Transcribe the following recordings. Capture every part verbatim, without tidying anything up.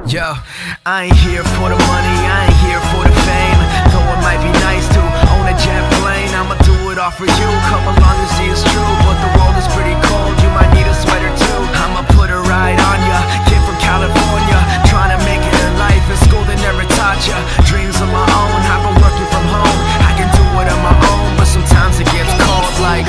Yo, I ain't here for the money, I ain't here for the fame. Though it might be nice to own a jet plane, I'ma do it all for you, come along and see it's true. But the world is pretty cold, you might need a sweater too. I'ma put a ride on ya, kid from California, trying to make it in life in school they never taught ya. Dreams of my own, I've been working from home. I can do it on my own, but sometimes it gets cold like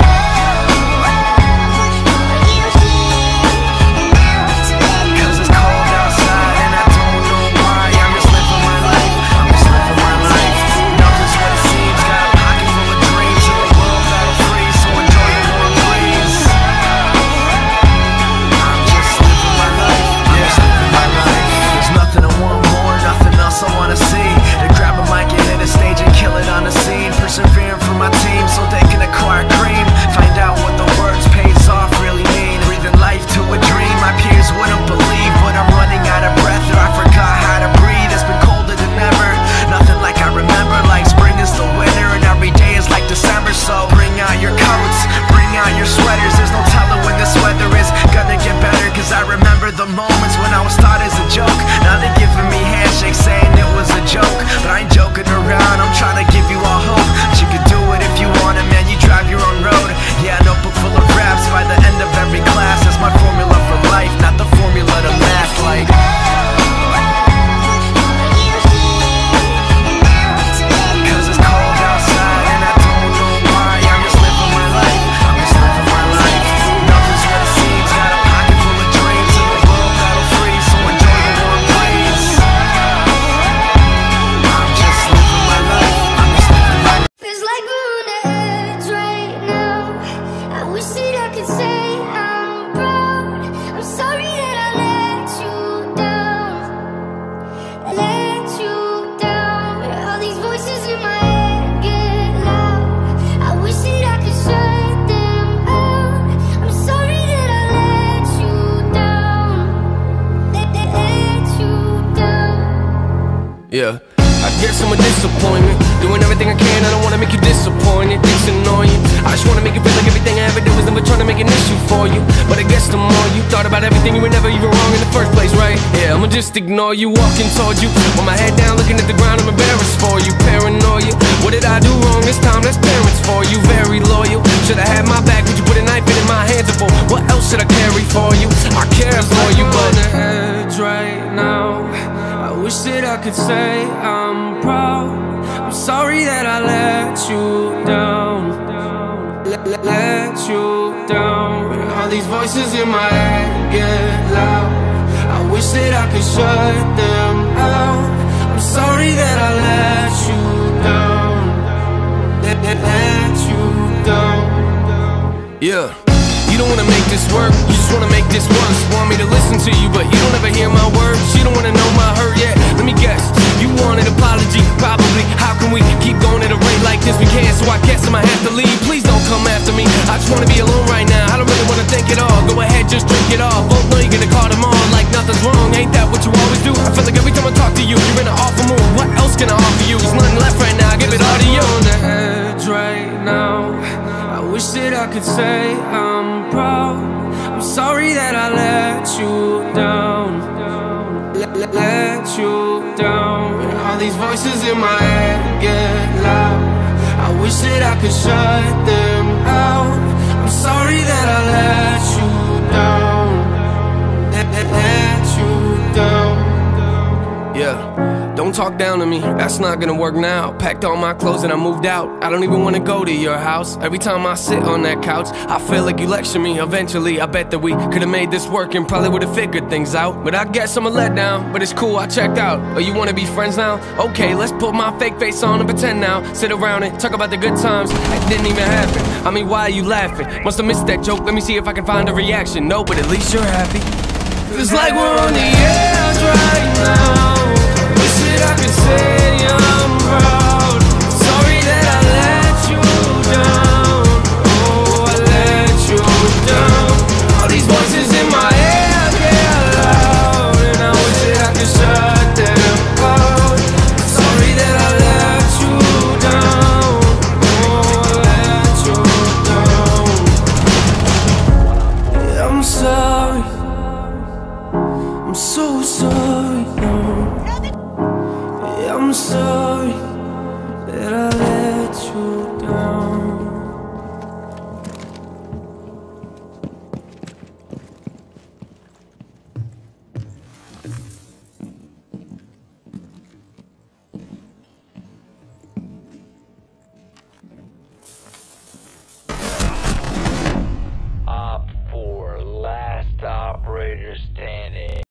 persevering for my team so they can acquire cream. Find out what the words pays off really mean. Breathing life to a dream my peers wouldn't believe. But I'm running out of breath or I forgot how to breathe. It's been colder than ever, nothing like I remember. Like spring is the winter and every day is like December. So bring out your coats, bring out your sweaters. There's no telling when this weather is gonna get better. Cause I remember the moments when I was thought as a joke. Now they're giving me handshakes saying it was a joke. But I ain't joking around, I'm trying to give you all hope. You can do it if you want it, man, you drive your own road. Yeah, a notebook full of raps by the end of every class. That's my formula for life, not the formula to math like cause it's cold outside and I don't know why. I'm just living my life, I'm just living my life. Nothing's what it seems, got a pocket full of dreams. In the world that'll freeze, so enjoy the warm breeze. I'm just living my life, I'm just living my life. Feels like we're on the edge right now. I wish that I could say I'm proud. I'm sorry that I let you down, let you down. All these voices in my head get loud. I wish that I could shut them out. I'm sorry that I let you down, let, let, let you down. Yeah, I guess I'm a disappointment. Doing everything I can, I don't wanna make you disappointed. Things annoying, I just wanna make you feel like everything I ever did was never trying to make an issue for you. But I guess the more you thought about everything, you were never even wrong in the first place, right? Yeah, I'ma just ignore you, walking towards you with my head down, looking at the ground, I'm embarrassed for you. Paranoia, what did I do wrong this time? That's parents for you. Very loyal, should've had my back, but you put a knife in my hands for. What else should I carry for you? I care for you, but on the edge right now. I wish that I could say I'm proud. I'm sorry that I let you down, let, let, let you down. All these voices in my head get loud. I wish that I could shut them out. I'm sorry that I let you down, let, let, let you down. Yeah. You don't wanna make this work, you just wanna make this once. Want me to listen to you, but you don't ever hear my words. You don't wanna know my hurt yet, let me guess. You want an apology, probably. How can we keep going at a rate like this? We can't, so I guess I might have to leave. Please don't come after me, I just wanna be alone right now. I don't really wanna think at all, go ahead, just drink it all. Both know you're gonna call them on like nothing's wrong. Ain't that what you always do? I feel like every time I talk to you, you're in an awful mood. What else can I offer you? There's nothing left right now, I give it all to you. On the edge right now, I wish that I could say I'm proud. I'm sorry that I let you down, let, let, let you down. All these voices in my head get loud. I wish that I could shut them out. I'm sorry that I let you down, let, let, let you down. Yeah. Don't talk down to me, that's not gonna work now. Packed all my clothes and I moved out. I don't even wanna go to your house. Every time I sit on that couch, I feel like you lecture me. Eventually, I bet that we could've made this work and probably would've figured things out. But I guess I'm a letdown, but it's cool, I checked out. Oh, you wanna be friends now? Okay, let's put my fake face on and pretend now. Sit around and talk about the good times that didn't even happen. I mean, why are you laughing? Must've missed that joke, let me see if I can find a reaction. No, but at least you're happy. Feels like we're on the edge right now. I could say I'm proud. Sorry that I let you down. Oh, I let you down. All these voices in my head get loud, and I wish that I could shut them out. Sorry that I let you down. Oh, I let you down. Yeah, I'm sorry. I'm so sorry, no. Yeah, I'm sorry that I let you